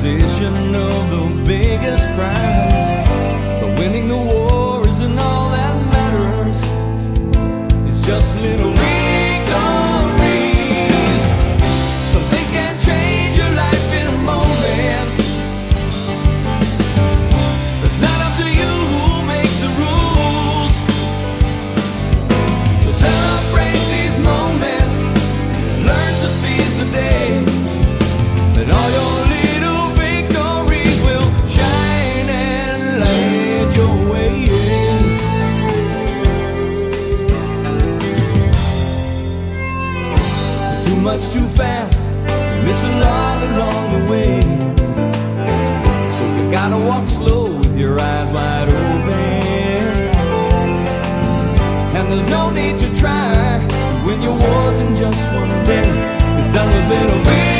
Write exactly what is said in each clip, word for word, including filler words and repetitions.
acquisition of the biggest prize. But winning the war isn't all that matters. It's just little victories. Some things can change your life in a moment. It's not up to you who makes the rules. So celebrate these moments, learn to seize the day, and all your little victories will shine and light your way. Too much too fast, miss a lot along the way. So you gotta walk slow with your eyes wide open. And there's no need to try to win your wars in just one day. It's done with little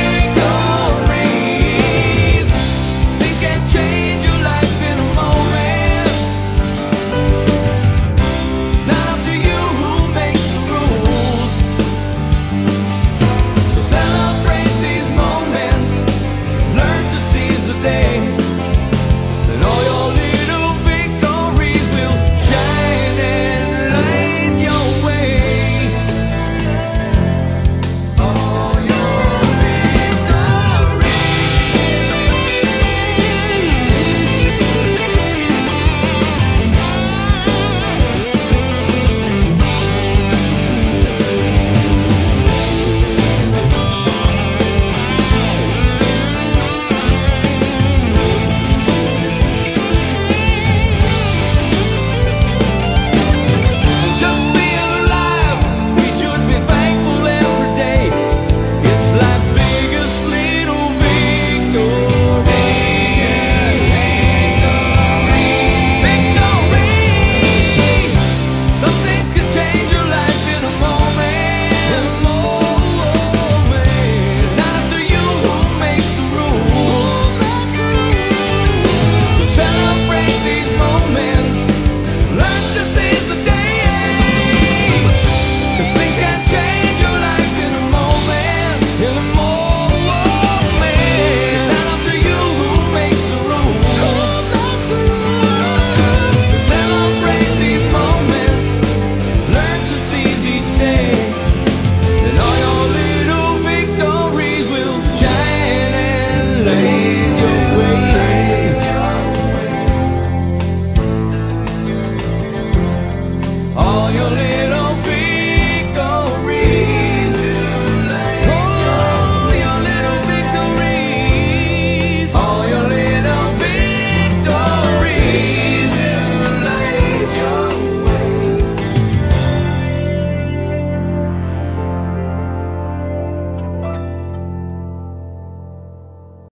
victories. Things can change your life in a moment. It's not up to you who makes the rules. So celebrate these moments, learn to seize the day, and all your little victories will shine and light your way. All your victories. Just being alive, we should be thankful every day. It's life's biggest little victory. Victory. Some things can change your life in a moment. moment. It's not up to you who makes the rules. So celebrate these moments, learn to seize the day. 'Cause things can change your life in a moment. In a moment. It's not up to you who makes the rules. So celebrate these moments, learn to seize each day, and all your little victories will shine and light your way. All your